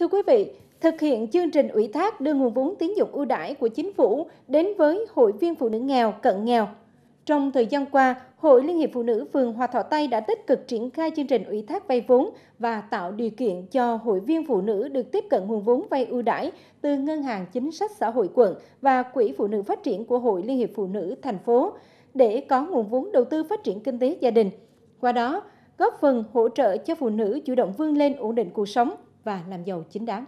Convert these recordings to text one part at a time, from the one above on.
Thưa quý vị, thực hiện chương trình ủy thác đưa nguồn vốn tín dụng ưu đãi của chính phủ đến với hội viên phụ nữ nghèo, cận nghèo. Trong thời gian qua, Hội Liên hiệp Phụ nữ phường Hòa Thọ Tây đã tích cực triển khai chương trình ủy thác vay vốn và tạo điều kiện cho hội viên phụ nữ được tiếp cận nguồn vốn vay ưu đãi từ Ngân hàng Chính sách Xã hội quận và Quỹ Phụ nữ Phát triển của Hội Liên hiệp Phụ nữ thành phố để có nguồn vốn đầu tư phát triển kinh tế gia đình. Qua đó, góp phần hỗ trợ cho phụ nữ chủ động vươn lên ổn định cuộc sống và làm giàu chính đáng.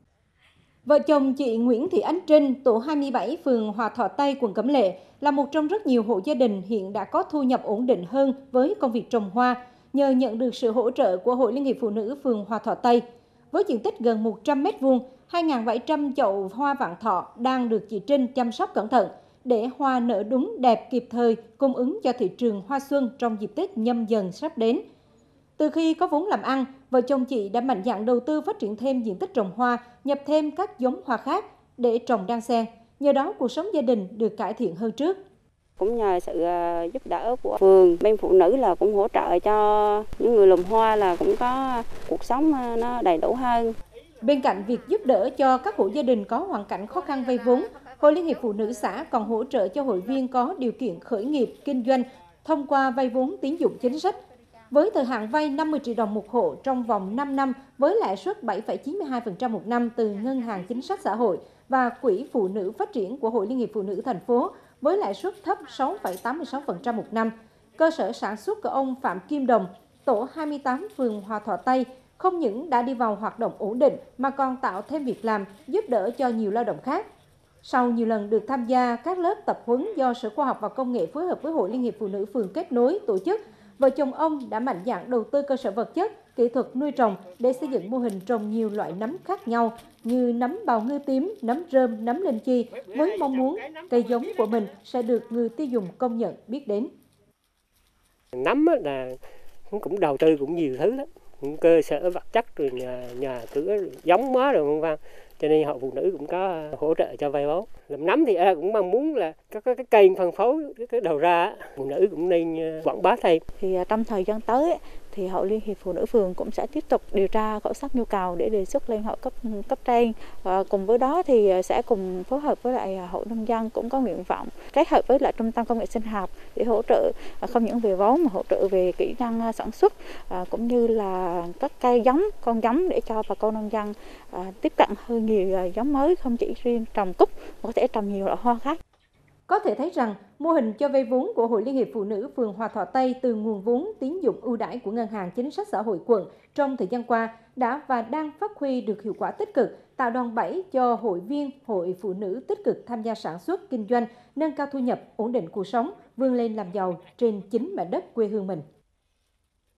Vợ chồng chị Nguyễn Thị Ánh Trinh, tổ 27, phường Hòa Thọ Tây, quận Cẩm Lệ là một trong rất nhiều hộ gia đình hiện đã có thu nhập ổn định hơn với công việc trồng hoa nhờ nhận được sự hỗ trợ của Hội Liên hiệp Phụ nữ phường Hòa Thọ Tây. Với diện tích gần 100 m2, 2.700 chậu hoa vạn thọ đang được chị Trinh chăm sóc cẩn thận để hoa nở đúng đẹp kịp thời cung ứng cho thị trường hoa xuân trong dịp Tết Nhâm Dần sắp đến. Từ khi có vốn làm ăn, vợ chồng chị đã mạnh dạn đầu tư phát triển thêm diện tích trồng hoa, nhập thêm các giống hoa khác để trồng đan xen. Nhờ đó, cuộc sống gia đình được cải thiện hơn trước. Cũng nhờ sự giúp đỡ của phường, bên phụ nữ là cũng hỗ trợ cho những người lùm hoa là cũng có cuộc sống nó đầy đủ hơn. Bên cạnh việc giúp đỡ cho các hộ gia đình có hoàn cảnh khó khăn vay vốn, Hội Liên hiệp Phụ nữ xã còn hỗ trợ cho hội viên có điều kiện khởi nghiệp, kinh doanh thông qua vay vốn tín dụng chính sách. Với thời hạn vay 50 triệu đồng một hộ trong vòng 5 năm với lãi suất 7,92% một năm từ Ngân hàng Chính sách Xã hội và Quỹ Phụ nữ Phát triển của Hội Liên hiệp Phụ nữ thành phố với lãi suất thấp 6,86% một năm. Cơ sở sản xuất của ông Phạm Kim Đồng, tổ 28, phường Hòa Thọ Tây không những đã đi vào hoạt động ổn định mà còn tạo thêm việc làm, giúp đỡ cho nhiều lao động khác. Sau nhiều lần được tham gia các lớp tập huấn do Sở Khoa học và Công nghệ phối hợp với Hội Liên hiệp Phụ nữ phường kết nối tổ chức, vợ chồng ông đã mạnh dạn đầu tư cơ sở vật chất, kỹ thuật nuôi trồng để xây dựng mô hình trồng nhiều loại nấm khác nhau như nấm bào ngư tím, nấm rơm, nấm linh chi với mong muốn cây giống của mình sẽ được người tiêu dùng công nhận biết đến. Nấm là cũng đầu tư cũng nhiều thứ lắm, cơ sở vật chất rồi nhà cửa giống mới rồi vân. Cho nên hội phụ nữ cũng có hỗ trợ cho vay vốn. Làm nấm thì cũng mong muốn là có cái kênh phân phối cái đầu ra, phụ nữ cũng nên quảng bá thêm. Thì trong thời gian tới thì Hội Liên hiệp Phụ nữ phường cũng sẽ tiếp tục điều tra khảo sát nhu cầu để đề xuất lên hội cấp trên. Và cùng với đó thì sẽ cùng phối hợp với lại hội nông dân cũng có nguyện vọng kết hợp với lại trung tâm công nghệ sinh học để hỗ trợ không những về vốn mà hỗ trợ về kỹ năng sản xuất cũng như là các cây giống, con giống để cho bà con nông dân tiếp cận hơn nhiều giống mới, không chỉ riêng trồng cúc mà có thể trồng nhiều loại hoa khác. Có thể thấy rằng, mô hình cho vay vốn của Hội Liên hiệp Phụ nữ phường Hòa Thọ Tây từ nguồn vốn tín dụng ưu đãi của Ngân hàng Chính sách Xã hội quận trong thời gian qua đã và đang phát huy được hiệu quả tích cực, tạo đòn bẩy cho hội viên, hội phụ nữ tích cực tham gia sản xuất, kinh doanh, nâng cao thu nhập, ổn định cuộc sống, vươn lên làm giàu trên chính mảnh đất quê hương mình.